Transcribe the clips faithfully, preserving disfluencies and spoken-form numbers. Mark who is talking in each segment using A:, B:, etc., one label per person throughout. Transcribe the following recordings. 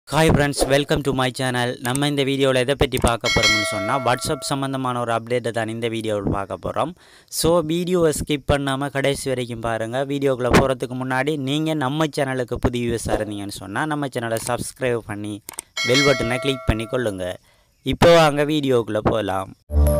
A: Hi friends, welcome to my channel. நம்ம இந்த வீடியோல எதை பத்தி பார்க்க போறோம்னு சொன்னா WhatsApp சம்பந்தமான ஒரு அப்டேட் தான் இந்த வீடியோல பார்க்க போறோம். சோ வீடியோவை ஸ்கிப் பண்ணாம கடைசி வரைக்கும் பாருங்க. வீடியோக்குள்ள போறதுக்கு முன்னாடி நீங்க நம்ம சேனலுக்கு புதிய வியூவர்ஸா இருந்தீங்கன்னு சொன்னா நம்ம சேனலை Subscribe பண்ணி பெல் பட்டனை கிளிக் பண்ணி கொள்ளுங்க. இப்போ வாங்க வீடியோக்குள்ள போலாம்.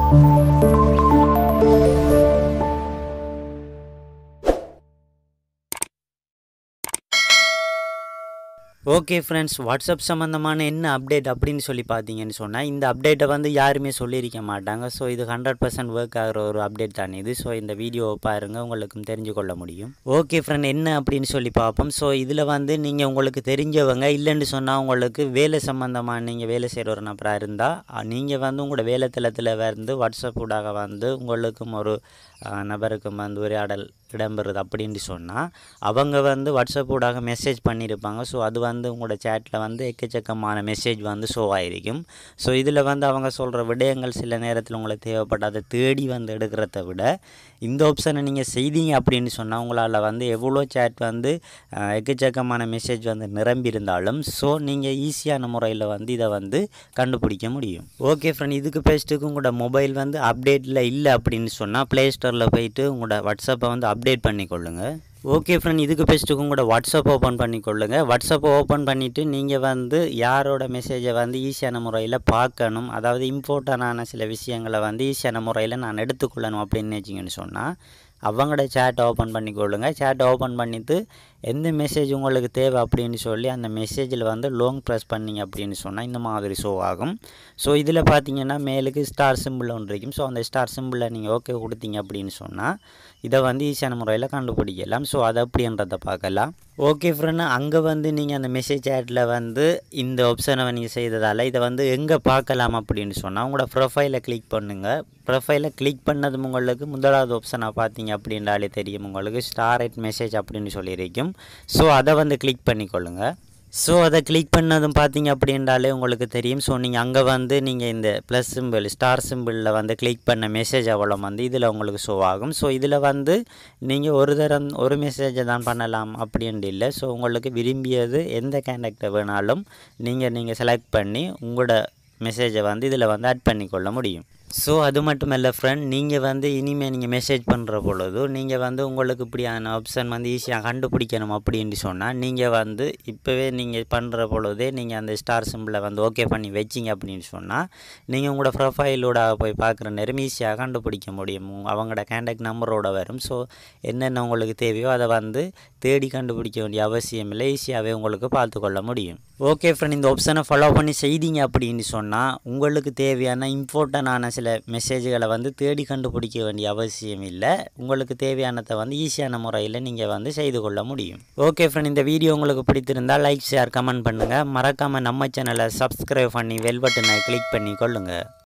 A: ஓகே ஃப்ரெண்ட்ஸ், வாட்ஸ்அப் சம்பந்தமான என்ன அப்டேட் அப்படின்னு சொல்லி பார்த்தீங்கன்னு சொன்னால் இந்த அப்டேட்டை வந்து யாருமே சொல்லியிருக்க மாட்டாங்க. ஸோ இது ஹண்ட்ரட் பர்சன்ட் ஒர்க் ஆகிற ஒரு அப்டேட் தான் இது. ஸோ இந்த வீடியோவை பாருங்கள், உங்களுக்கும் தெரிஞ்சு கொள்ள முடியும். ஓகே ஃப்ரெண்ட், என்ன அப்படின்னு சொல்லி பார்ப்போம். ஸோ இதில் வந்து நீங்கள் உங்களுக்கு தெரிஞ்சவங்க இல்லைன்னு சொன்னால் உங்களுக்கு வேலை சம்மந்தமாக நீங்கள் வேலை செய்கிற ஒரு நபராக இருந்தால் நீங்கள் வந்து உங்களோட வேலை தளத்தில் வந்து வாட்ஸ்அப் ஊடாக வந்து உங்களுக்கும் ஒரு நபருக்கும் வந்து உரையாடல் இடம்பெறுது அப்படின்னு சொன்னால் அவங்க வந்து வாட்ஸ்அப் ஊடாக மெசேஜ் பண்ணியிருப்பாங்க. ஸோ அது வந்து உங்களோட சேட்டில் வந்து எக்கச்சக்கமான மெசேஜ் வந்து ஷோ ஆகிருக்கும். ஸோ இதில் வந்து அவங்க சொல்கிற விடயங்கள் சில நேரத்தில் உங்களுக்கு தேவைப்படாத தேடி வந்து எடுக்கிறத விட இந்த ஆப்ஷனை நீங்கள் செய்தீங்க அப்படின்னு சொன்னால் உங்களால் வந்து எவ்வளோ சேட் வந்து எக்கச்சக்கமான மெசேஜ் வந்து நிரம்பி இருந்தாலும் ஸோ நீங்கள் ஈஸியான முறையில் வந்து இதை வந்து கண்டுபிடிக்க முடியும். ஓகே ஃப்ரெண்ட், இதுக்கு பெஸ்ட்டுக்கு உங்களோட மொபைல் வந்து அப்டேட்டில் இல்லை அப்படின்னு சொன்னால் ப்ளே ஸ்டோரில் போயிட்டு உங்களோட வாட்ஸ்அப்பை வந்து அப்டேட் பண்ணிக்கொள்ளுங்க. ஓகே ஃப்ரெண்ட், இதுக்கு பெஸ்ட்டுக்கு உங்களோட வாட்ஸ்அப் ஓப்பன் பண்ணிக்கொள்ளுங்க. வாட்ஸ்அப்பை ஓப்பன் பண்ணிவிட்டு நீங்கள் வந்து யாரோட மெசேஜை வந்து ஈஸியான முறையில் பார்க்கணும், அதாவது இம்பார்ட்டண்டான சில விஷயங்களை வந்து ஈஸியான முறையில் நான் எடுத்துக்கொள்ளணும் அப்படின்னு நினச்சிங்கன்னு சொன்னால் அவங்களோட சேட்டை ஓப்பன் பண்ணிக்கொள்ளுங்க. சேட்டை ஓப்பன் பண்ணிவிட்டு எந்த மெசேஜ் உங்களுக்கு தேவை அப்படின்னு சொல்லி அந்த மெசேஜில் வந்து லாங் ப்ரெஸ் பண்ணிங்க அப்படின்னு சொன்னால் இந்த மாதிரி ஷோ ஆகும். ஸோ இதில் பார்த்தீங்கன்னா மேலுக்கு ஸ்டார் சிம்பிள் ஒன்று இருக்கும். ஸோ அந்த ஸ்டார் சிம்பிளில் நீங்கள் ஓகே கொடுத்தீங்க அப்படின்னு சொன்னால் இதை வந்து ஈஸியான முறையில் கண்டுபிடிக்கலாம். ஸோ அது அப்படின்றத பார்க்கலாம். ஓகே ஃப்ரெண்ட், அங்கே வந்து நீங்கள் அந்த மெசேஜ் சேட்டில் வந்து இந்த ஆப்ஷனை நீங்கள் செய்ததால் இதை வந்து எங்கே பார்க்கலாம் அப்படின்னு சொன்னால் உங்களோட ப்ரொஃபைலை கிளிக் பண்ணுங்கள். ப்ரொஃபைலை கிளிக் பண்ணது உங்களுக்கு முதலாவது ஆப்ஷனாக பார்த்தீங்க அப்படின்றாலே தெரியும், உங்களுக்கு ஸ்டாரைட் மெசேஜ் அப்படின்னு சொல்லியிருக்கும். ஸோ அதை வந்து கிளிக் பண்ணிக்கொள்ளுங்க. ஸோ அதை கிளிக் பண்ணதும் பார்த்தீங்க அப்படின்றாலே உங்களுக்கு தெரியும். ஸோ நீங்கள் அங்கே வந்து நீங்கள் இந்த ப்ளஸ் சிம்பிள் ஸ்டார் சிம்பிளில் வந்து கிளிக் பண்ண மெசேஜ் அவ்வளோ வந்து இதில் உங்களுக்கு ஷோ ஆகும். ஸோ இதில் வந்து நீங்கள் ஒரு தரம் ஒரு மெசேஜை தான் பண்ணலாம் அப்படின்ட்டு இல்லை. ஸோ உங்களுக்கு விரும்பியது எந்த கான்டாக்டை வேணாலும் நீங்கள் நீங்கள் செலக்ட் பண்ணி உங்களோட மெசேஜை வந்து இதில் வந்து ஆட் பண்ணிக்கொள்ள முடியும். ஸோ அது மட்டும் இல்லை ஃப்ரெண்ட், நீங்கள் வந்து இனிமேல் நீங்கள் மெசேஜ் பண்ணுற பொழுது நீங்கள் வந்து உங்களுக்கு இப்படியான ஆப்ஷன் வந்து ஈஸியாக கண்டுபிடிக்கணும் அப்படின்னு சொன்னால் நீங்கள் வந்து இப்போவே நீங்கள் பண்ணுற பொழுதே நீங்கள் அந்த ஸ்டார் சிம்பிளை வந்து ஓகே பண்ணி வச்சிங்க அப்படின்னு சொன்னால் நீங்கள் உங்களோட ப்ரொஃபைலோட போய் பார்க்குற நேரம் ஈஸியாக கண்டுபிடிக்க முடியும். அவங்களோட கான்டாக்ட் நம்பரோட வரும். ஸோ என்னென்ன உங்களுக்கு தேவையோ அதை வந்து தேடி கண்டுபிடிக்க வேண்டிய அவசியம் இல்லை, ஈஸியாகவே உங்களுக்கு பார்த்துக்கொள்ள முடியும். ஓகே ஃப்ரெண்ட், இந்த ஆப்ஷனை ஃபாலோ பண்ணி செய்தீங்க அப்படின்னு சொன்னால் உங்களுக்கு தேவையான இம்பார்ட்டண்டான சில மெசேஜ்களை வந்து தேடி கண்டுபிடிக்க வேண்டிய அவசியம் இல்லை. உங்களுக்கு தேவையானதை வந்து ஈஸியான முறையில் நீங்கள் வந்து செய்து கொள்ள முடியும். ஓகே ஃப்ரெண்ட், இந்த வீடியோ உங்களுக்கு பிடித்திருந்தால் லைக் ஷேர் கமெண்ட் பண்ணுங்கள். மறக்காமல் நம்ம சேனலை சப்ஸ்கிரைப் பண்ணி பெல் பட்டனை கிளிக் பண்ணி கொள்ளுங்கள்.